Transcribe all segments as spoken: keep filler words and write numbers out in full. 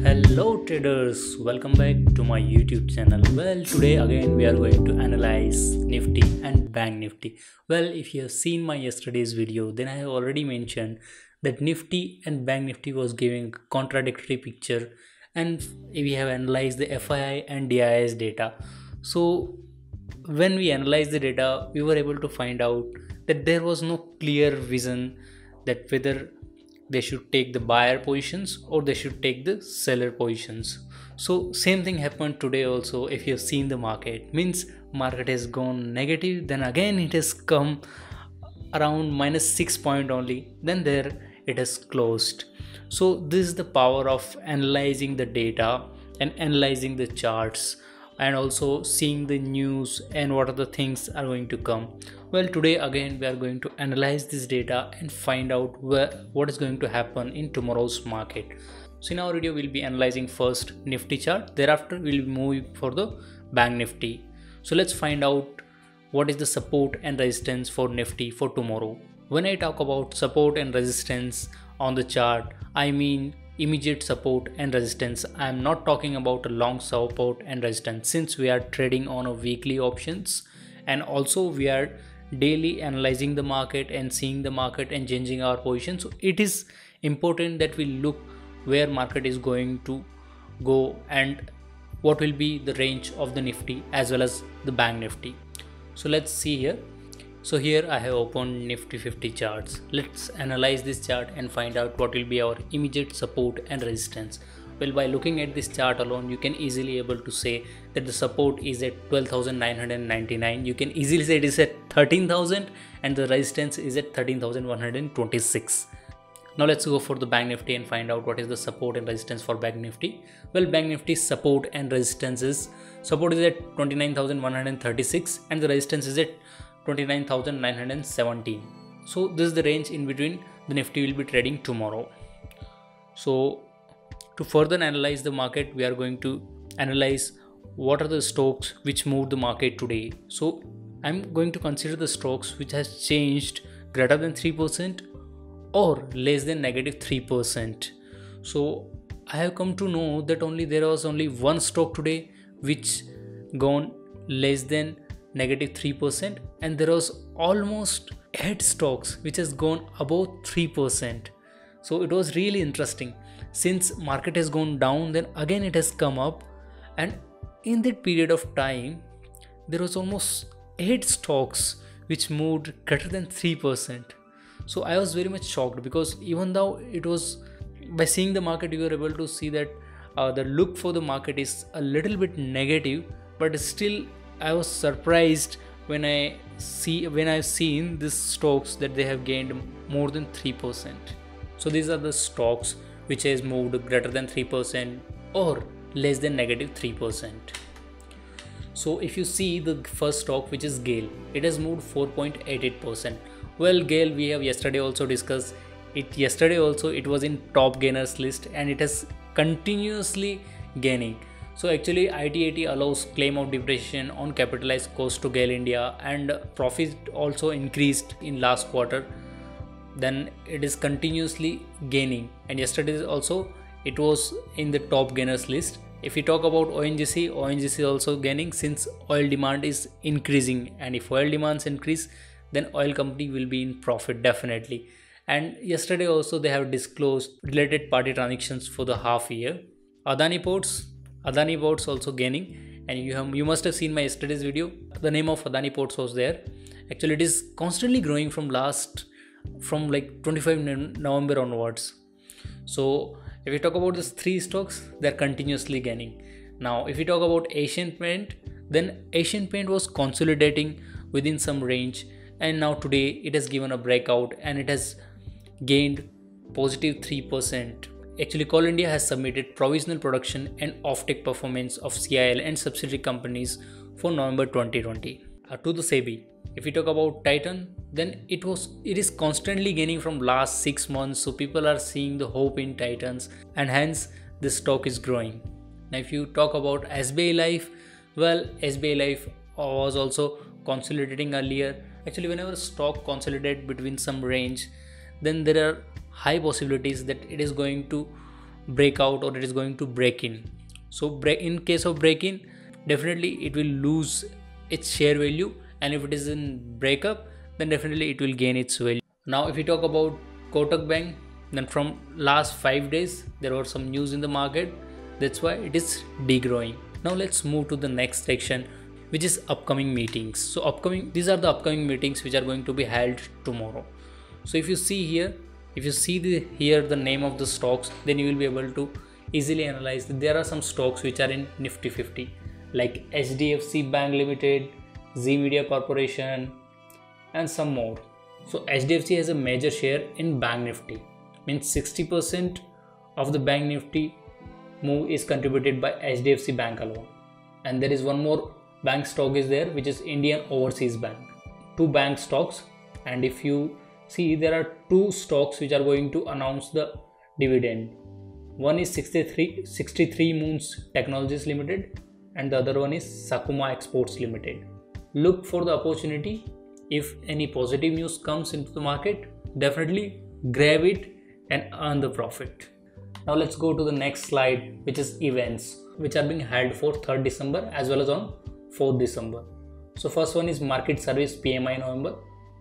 Hello traders, welcome back to my YouTube channel. Well, today again we are going to analyze Nifty and Bank Nifty. Well, if you have seen my yesterday's video, then I have already mentioned that Nifty and Bank Nifty was giving contradictory picture, and we have analyzed the F I I and D I S data. So when we analyzed the data, we were able to find out that there was no clear vision that whether they should take the buyer positions or they should take the seller positions. So same thing happened today also. If you have seen the market, means market has gone negative, then again it has come around minus six point only, then there it has closed. So this is the power of analyzing the data and analyzing the charts and also seeing the news and what are the things are going to come. Well, today again we are going to analyze this data and find out where what is going to happen in tomorrow's market. So in our video we'll be analyzing first Nifty chart, thereafter we'll move for the Bank Nifty. So let's find out what is the support and resistance for Nifty for tomorrow. When I talk about support and resistance on the chart, I mean immediate support and resistance. I am not talking about a long support and resistance, since we are trading on a weekly options and also we are daily analyzing the market and seeing the market and changing our position. So it is important that we look where market is going to go and what will be the range of the Nifty as well as the Bank Nifty. So let's see here. So here I have opened Nifty fifty charts. Let's analyze this chart and find out what will be our immediate support and resistance. Well, by looking at this chart alone, you can easily able to say that the support is at twelve thousand nine hundred ninety-nine. You can easily say it is at thirteen thousand and the resistance is at thirteen thousand one hundred twenty-six. Now let's go for the Bank Nifty and find out what is the support and resistance for Bank Nifty. Well, Bank Nifty support and resistance is, support is at twenty-nine thousand one hundred thirty-six and the resistance is at twenty-nine thousand nine hundred seventeen. So this is the range in between the Nifty will be trading tomorrow. So to further analyze the market, we are going to analyze what are the stocks which moved the market today. So I'm going to consider the stocks which has changed greater than three percent or less than negative three percent. So I have come to know that only there was only one stock today which gone less than negative three percent, and there was almost eight stocks which has gone above three percent. So it was really interesting. Since market has gone down, then again it has come up, and in that period of time there was almost eight stocks which moved greater than three percent. So I was very much shocked, because even though it was, by seeing the market you were able to see that uh, the look for the market is a little bit negative, but still I was surprised when I see when I've seen these stocks that they have gained more than three percent. So these are the stocks which has moved greater than three percent or less than negative three percent. So if you see the first stock, which is GAIL, it has moved four point eight eight percent. Well, GAIL we have yesterday also discussed it. Yesterday also it was in top gainers list and it has continuously gaining. So actually I T A T allows claim of depreciation on capitalized cost to GAIL India, and profit also increased in last quarter. Then it is continuously gaining, and yesterday also it was in the top gainers list. If we talk about O N G C, O N G C also gaining, since oil demand is increasing, and if oil demands increase, then oil company will be in profit definitely. And yesterday also they have disclosed related party transactions for the half year. Adani Ports, Adani Ports also gaining, and you have you must have seen my yesterday's video. The name of Adani Ports was there. Actually it is constantly growing from last from like twenty-fifth November onwards. So if we talk about these three stocks, they are continuously gaining. Now if we talk about Asian Paint, then Asian Paint was consolidating within some range, and now today it has given a breakout and it has gained positive three percent. Actually, Coal India has submitted provisional production and offtake performance of C I L and subsidiary companies for November twenty twenty uh, to the SEBI. If we talk about Titan, then it was it is constantly gaining from last six months. So people are seeing the hope in Titans, and hence this stock is growing. Now if you talk about S B I Life, well, S B I Life was also consolidating earlier. Actually, whenever stock consolidate between some range, then there are high possibilities that it is going to break out or it is going to break in. So break, in case of break in, definitely it will lose its share value, and if it is in breakup, then definitely it will gain its value. Now if we talk about Kotak Bank, then from last five days there was some news in the market, that's why it is degrowing. Now let's move to the next section, which is upcoming meetings. So upcoming, these are the upcoming meetings which are going to be held tomorrow. So if you see here, if you see the here the name of the stocks, then you will be able to easily analyze that there are some stocks which are in Nifty fifty, like H D F C Bank Limited, Zee Media Corporation, and some more. So H D F C has a major share in Bank Nifty, means sixty percent of the Bank Nifty move is contributed by H D F C Bank alone. And there is one more bank stock is there, which is Indian Overseas Bank. Two bank stocks, and if you see, there are two stocks which are going to announce the dividend. One is sixty-three, sixty-three Moons Technologies Limited, and the other one is Sakuma Exports Limited. Look for the opportunity. If any positive news comes into the market, definitely grab it and earn the profit. Now let's go to the next slide, which is events which are being held for third December as well as on fourth December. So first one is Market Service P M I November.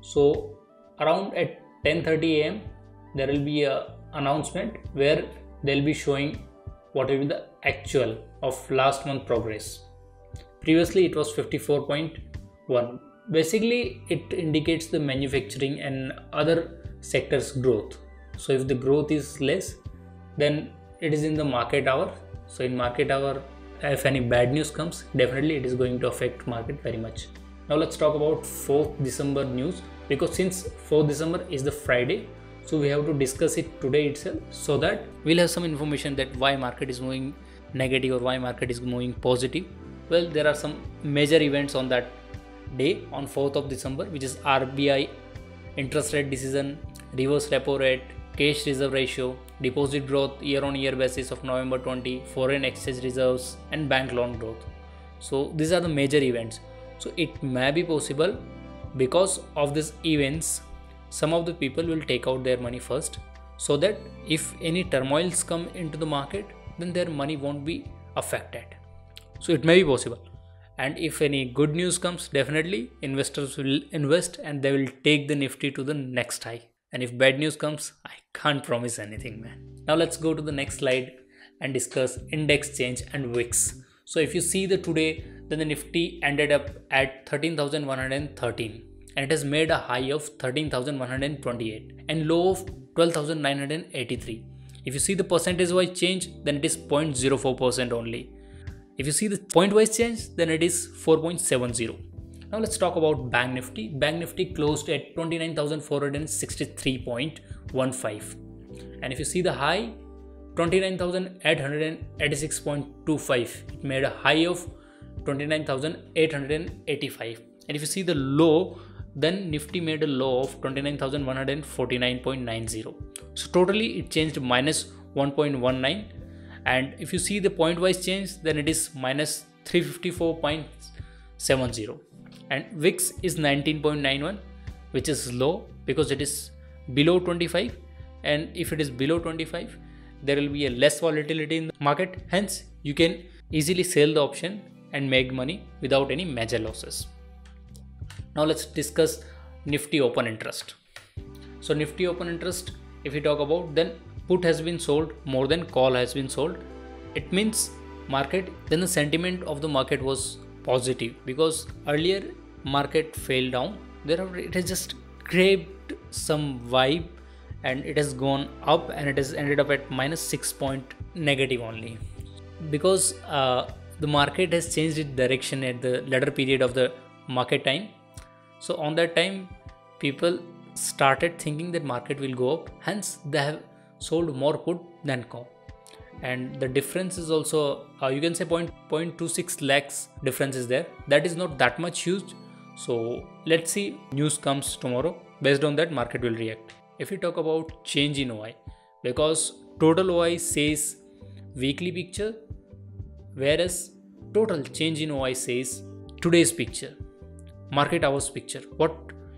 So around at ten thirty a m there will be a announcement where they'll be showing what will be the actual of last month progress. Previously it was fifty-four point one. Basically it indicates the manufacturing and other sectors growth. So if the growth is less, then it is in the market hour. So in market hour, if any bad news comes, definitely it is going to affect market very much. Now let's talk about fourth December news, because since fourth December is the Friday, so we have to discuss it today itself, so that we'll have some information that why market is moving negative or why market is moving positive. Well, there are some major events on that day, on fourth of December, which is R B I interest rate decision, reverse repo rate, cash reserve ratio, deposit growth year on year basis of November twenty, foreign exchange reserves, and bank loan growth. So these are the major events. So it may be possible, because of these events, some of the people will take out their money first, so that if any turmoils come into the market, then their money won't be affected. So it may be possible. And if any good news comes, definitely investors will invest and they will take the Nifty to the next high. And if bad news comes, I can't promise anything, man. Now let's go to the next slide and discuss index change and W I X. So if you see the today, then the Nifty ended up at thirteen thousand one hundred thirteen, and it has made a high of thirteen thousand one hundred twenty-eight and low of twelve thousand nine hundred eighty-three. If you see the percentage wise change, then it is zero point zero four percent only. If you see the point wise change, then it is four point seven zero. Now let's talk about Bank Nifty. Bank Nifty closed at twenty-nine thousand four hundred sixty-three point one five, and if you see the high, twenty-nine thousand eight hundred eighty-six point two five, it made a high of twenty-nine thousand eight hundred eighty-five, and if you see the low, then Nifty made a low of twenty-nine thousand one hundred forty-nine point nine zero. So totally it changed minus one point one nine, and if you see the point wise change, then it is minus three hundred fifty-four point seven zero. And W I X is nineteen point nine one, which is low because it is below twenty-five, and if it is below twenty-five, there will be a less volatility in the market, hence you can easily sell the option and make money without any major losses. Now let's discuss Nifty open interest. So Nifty open interest, if we talk about, then put has been sold more than call has been sold. It means market, then the sentiment of the market was positive, because earlier market fell down, therefore it has just grabbed some vibe and it has gone up, and it has ended up at minus six point negative only, because uh, the market has changed its direction at the latter period of the market time. So on that time people started thinking that market will go up, hence they have sold more put than call. And the difference is also uh, you can say zero point two six lakhs difference is there. That is not that much huge. So let's see, news comes tomorrow, based on that market will react. If we talk about change in O I, because total O I says weekly picture, whereas total change in O I says today's picture, market hours picture, what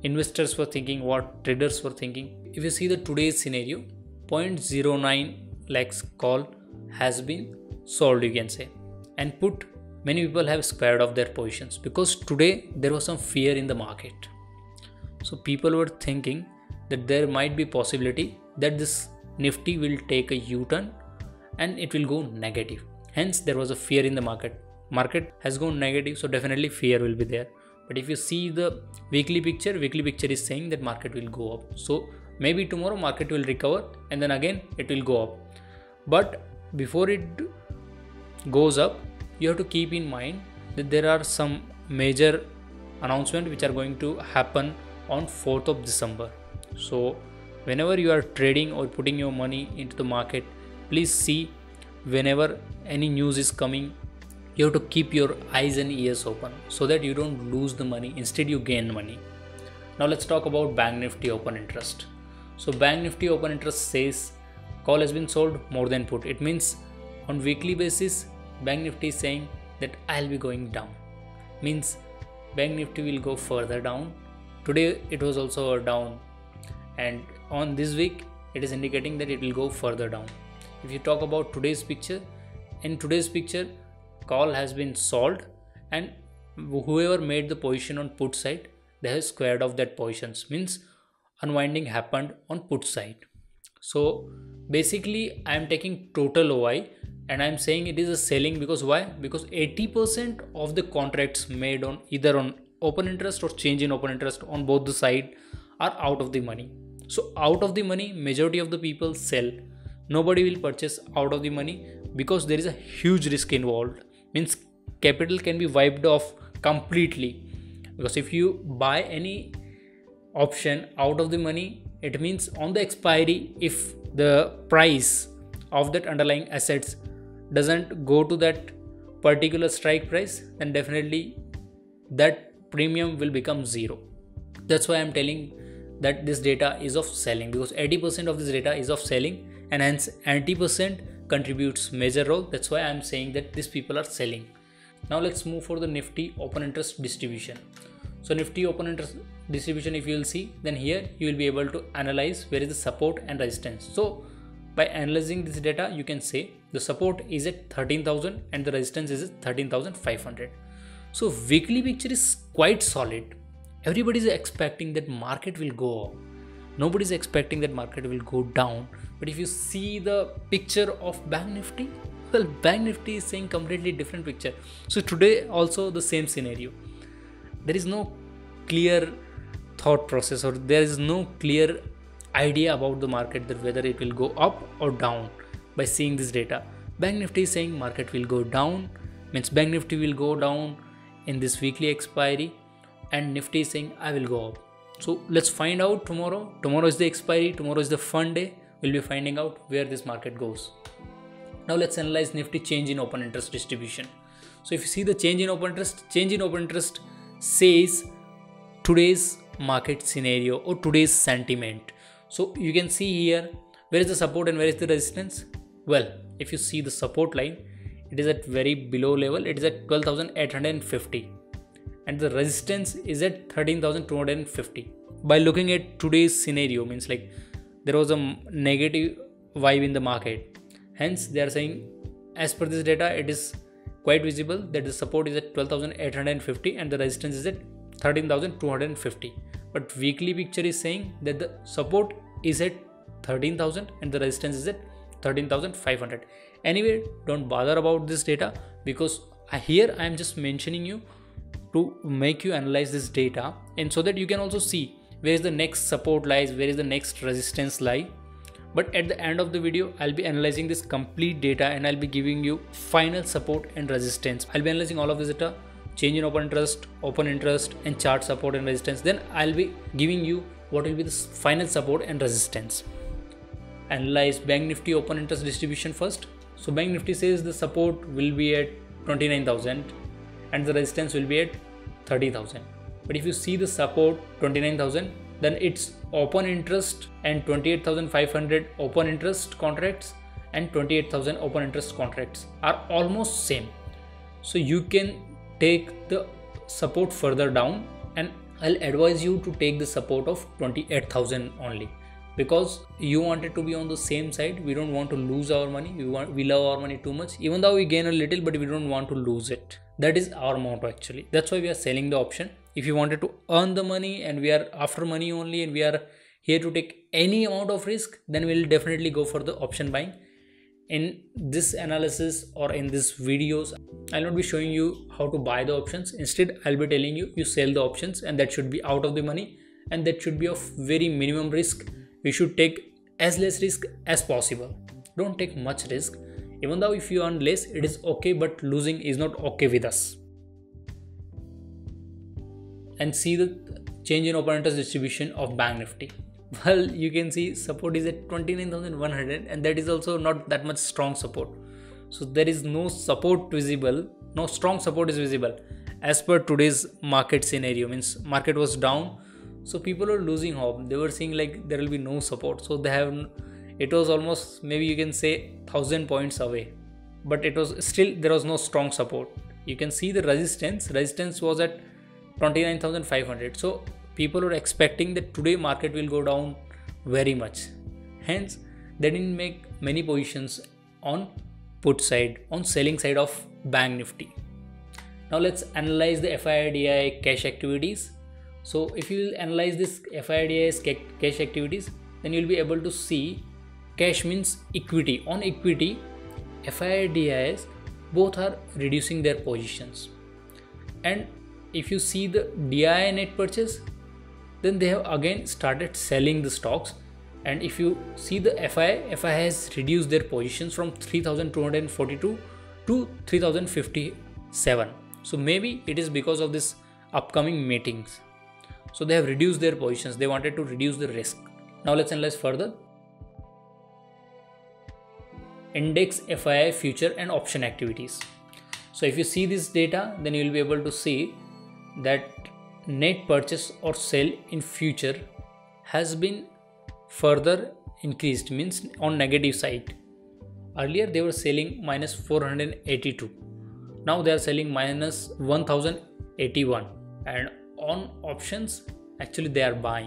investors were thinking, what traders were thinking. If you see the today's scenario, zero point zero nine lakhs call has been sold, you can say, and put, many people have squared off their positions because today there was some fear in the market. So people were thinking that there might be possibility that this Nifty will take a U-turn and it will go negative. Hence there was a fear in the market. Market has gone negative, so definitely fear will be there. But if you see the weekly picture, weekly picture is saying that market will go up. So maybe tomorrow market will recover and then again it will go up. But before it goes up, you have to keep in mind that there are some major announcements which are going to happen on fourth of December. So whenever you are trading or putting your money into the market, please see whenever any news is coming, you have to keep your eyes and ears open so that you don't lose the money, instead you gain money. Now let's talk about Bank Nifty open interest. So Bank Nifty open interest says call has been sold more than put. It means on weekly basis Bank Nifty is saying that I'll be going down. Means Bank Nifty will go further down. Today it was also down, and on this week it is indicating that it will go further down. If you talk about today's picture, in today's picture call has been sold and whoever made the position on put side, they have squared off that positions, means unwinding happened on put side. So basically I am taking total O I and I am saying it is a selling because why? Because eighty percent of the contracts made on either on open interest or change in open interest on both the side are out of the money. So out of the money, majority of the people sell. Nobody will purchase out of the money because there is a huge risk involved. Means capital can be wiped off completely, because if you buy any option out of the money, it means on the expiry, if the price of that underlying assets doesn't go to that particular strike price, then definitely that premium will become zero. That's why I'm telling that this data is of selling, because eighty percent of this data is of selling and hence eighty percent contributes major role. That's why I'm saying that these people are selling. Now let's move for the Nifty open interest distribution. So Nifty open interest distribution, if you will see, then here you will be able to analyze where is the support and resistance. So by analyzing this data, you can say the support is at thirteen thousand and the resistance is at thirteen thousand five hundred. So weekly picture is quite solid. Everybody is expecting that market will go up. Nobody is expecting that market will go down. But if you see the picture of Bank Nifty, well, Bank Nifty is saying completely different picture. So today also the same scenario. There is no clear thought process or there is no clear idea about the market that whether it will go up or down. By seeing this data, Bank Nifty is saying market will go down, means Bank Nifty will go down in this weekly expiry, and Nifty is saying I will go up. So let's find out tomorrow. Tomorrow is the expiry, tomorrow is the fun day. We'll be finding out where this market goes. Now let's analyze Nifty change in open interest distribution. So if you see the change in open interest, change in open interest says today's market scenario or today's sentiment. So you can see here where is the support and where is the resistance. Well, if you see the support line, it is at very below level. It is at twelve thousand eight hundred fifty and the resistance is at thirteen thousand two hundred fifty. By looking at today's scenario, means like there was a negative vibe in the market. Hence they are saying, as per this data, it is quite visible that the support is at twelve thousand eight hundred fifty and the resistance is at thirteen thousand two hundred fifty. But weekly picture is saying that the support is at thirteen thousand and the resistance is at thirteen thousand five hundred. Anyway, don't bother about this data, because here I am just mentioning you to make you analyze this data, and so that you can also see where is the next support lies, where is the next resistance lie. But at the end of the video, I'll be analyzing this complete data and I'll be giving you final support and resistance. I'll be analyzing all of this data, change in open interest, open interest and chart support and resistance. Then I'll be giving you what will be the final support and resistance. Analyze Bank Nifty open interest distribution first. So Bank Nifty says the support will be at twenty-nine thousand and the resistance will be at thirty thousand. But if you see the support twenty-nine thousand, then it's open interest and twenty-eight thousand five hundred open interest contracts and twenty-eight thousand open interest contracts are almost same. So you can take the support further down, and I'll advise you to take the support of twenty-eight thousand only, because you wanted to be on the same side. We don't want to lose our money. We want we love our money too much, even though we gain a little, but we don't want to lose it. That is our motto actually. That's why we are selling the option. If you wanted to earn the money and we are after money only and we are here to take any amount of risk, then we'll definitely go for the option buying. In this analysis or in this videos, I'll not be showing you how to buy the options. Instead, I'll be telling you you sell the options, and that should be out of the money, and that should be of very minimum risk. We should take as less risk as possible. Don't take much risk. Even though if you earn less, it is okay, but losing is not okay with us. And see the change in open interest distribution of Bank Nifty. Well, you can see support is at twenty-nine thousand one hundred, and that is also not that much strong support. So there is no support visible, no strong support is visible as per today's market scenario. Means market was down, so people are losing hope. They were saying like there will be no support, so they have, it was almost maybe you can say thousand points away, but it was still, there was no strong support. You can see the resistance resistance was at twenty-nine thousand five hundred. So people were expecting that today market will go down very much, hence they didn't make many positions on put side, on selling side of Bank Nifty. Now let's analyze the F I I D I cash activities. So if you analyze this F I I D I's cash activities, then you'll be able to see cash means equity. On equity, F I I D Is both are reducing their positions, and if you see the D I I net purchase, then they have again started selling the stocks. And if you see the F I I, F I I has reduced their positions from three thousand two hundred forty-two to three thousand fifty-seven. So maybe it is because of this upcoming meetings. So they have reduced their positions. They wanted to reduce the risk. Now let's analyze further. Index F I I future and option activities. So if you see this data, then you will be able to see that net purchase or sell in future has been further increased, means on negative side. Earlier they were selling minus four hundred eighty-two, now they are selling minus one thousand eighty-one, and on options actually they are buying.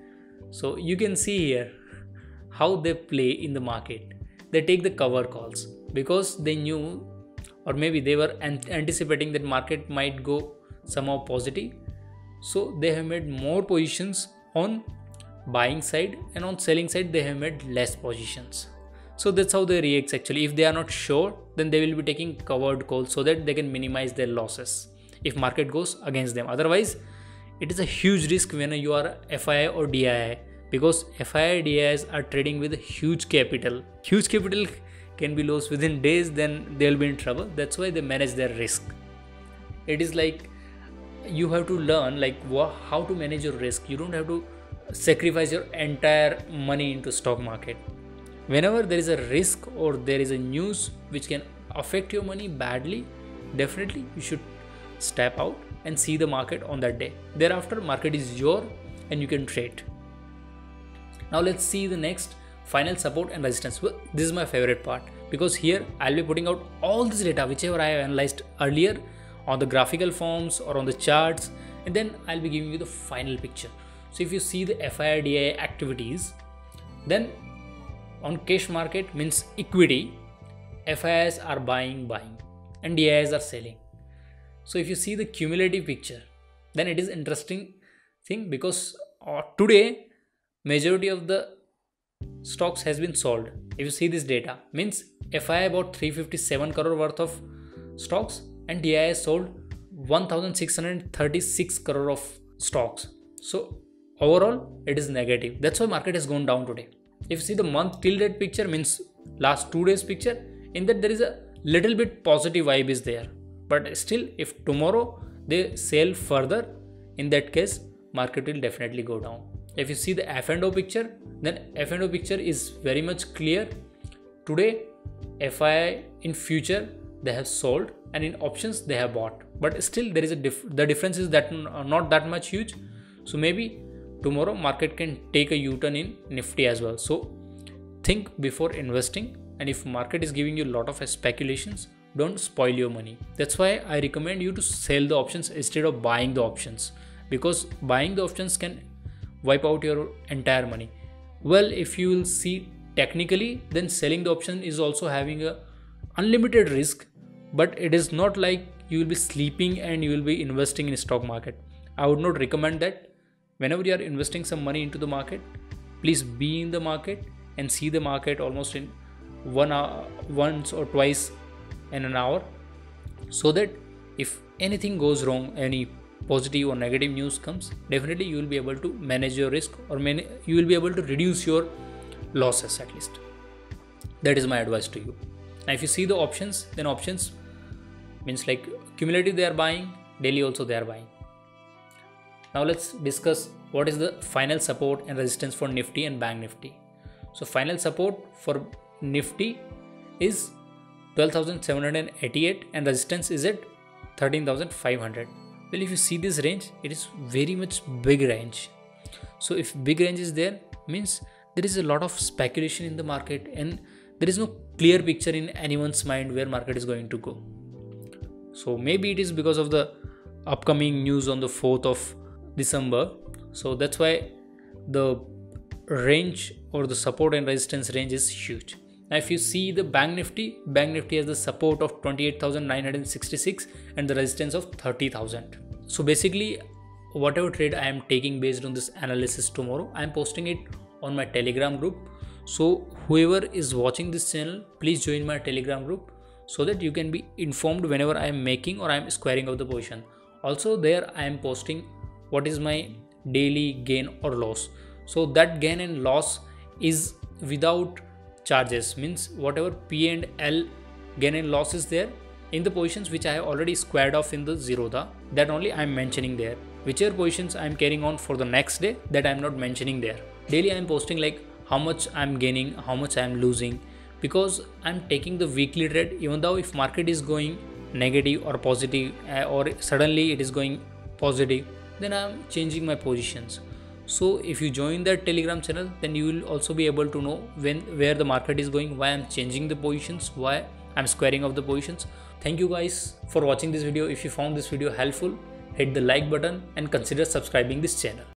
So you can see here how they play in the market. They take the cover calls because they knew, or maybe they were anticipating that market might go somehow positive. So they have made more positions on buying side, and on selling side they have made less positions. So that's how they react actually. If they are not sure, then they will be taking covered calls so that they can minimize their losses if market goes against them. Otherwise, it is a huge risk when you are F I I or D I I, because F I I, D I Is are trading with a huge capital. Huge capital can be lost within days, then they will be in trouble. That's why they manage their risk. It is like you have to learn like how to manage your risk. You don't have to sacrifice your entire money into stock market. Whenever there is a risk or there is a news which can affect your money badly, definitely you should step out and see the market on that day. Thereafter, market is your and you can trade. Now let's see the next, final support and resistance. Well, this is my favorite part, because here I'll be putting out all this data whichever I have analyzed earlier on the graphical forms or on the charts, and then I'll be giving you the final picture. So if you see the F I I D I activities, then on cash market means equity, F I Is are buying buying and D I Is are selling. So if you see the cumulative picture, then it is interesting thing, because uh, today majority of the stocks has been sold. If you see this data, means F I I bought three hundred fifty-seven crore worth of stocks and D I I sold one thousand six hundred thirty-six crore of stocks. So overall it is negative. That's why market has gone down today. If you see the month till date picture, means last two days picture, in that there is a little bit positive vibe is there. But still, if tomorrow they sell further, in that case market will definitely go down. If you see the F and O picture, then F and O picture is very much clear. Today F I I in future they have sold, and in options they have bought, but still there is a diff the difference is that not that much huge. So maybe tomorrow market can take a U-turn in Nifty as well. So think before investing, and if market is giving you a lot of speculations, don't spoil your money. That's why I recommend you to sell the options instead of buying the options, because buying the options can wipe out your entire money. Well, if you will see technically, then selling the option is also having a unlimited risk, but it is not like you will be sleeping and you will be investing in stock market. I would not recommend that. Whenever you are investing some money into the market, please be in the market and see the market almost in one hour, once or twice in an hour, so that if anything goes wrong, any positive or negative news comes, definitely you will be able to manage your risk, or man- you will be able to reduce your losses at least. That is my advice to you. Now if you see the options, then options means like cumulative they are buying, daily also they are buying. Now let's discuss what is the final support and resistance for Nifty and Bank Nifty. So final support for Nifty is twelve thousand seven hundred eighty-eight and resistance is at thirteen thousand five hundred. Well, if you see this range, it is very much big range. So if big range is there, means there is a lot of speculation in the market and there is no clear picture in anyone's mind where market is going to go. So maybe it is because of the upcoming news on the fourth of December. So that's why the range or the support and resistance range is huge. Now if you see the Bank Nifty, Bank Nifty has the support of twenty-eight thousand nine hundred sixty-six and the resistance of thirty thousand. So basically whatever trade I am taking based on this analysis tomorrow, I am posting it on my Telegram group. So whoever is watching this channel, please join my Telegram group so that you can be informed whenever I am making or I am squaring of the position. Also there I am posting what is my daily gain or loss. So that gain and loss is without charges, means whatever P and L gain and loss is there in the positions which I have already squared off in the Zerodha, that only I am mentioning there. Whichever positions I am carrying on for the next day, that I am not mentioning there. Daily I am posting like how much I am gaining, how much I am losing, because I am taking the weekly trade. Even though if market is going negative or positive uh, or suddenly it is going positive, then I am changing my positions. So if you join that Telegram channel, then you will also be able to know when where the market is going, why I am changing the positions, why I am squaring off the positions. Thank you guys for watching this video. If you found this video helpful, hit the like button and consider subscribing this channel.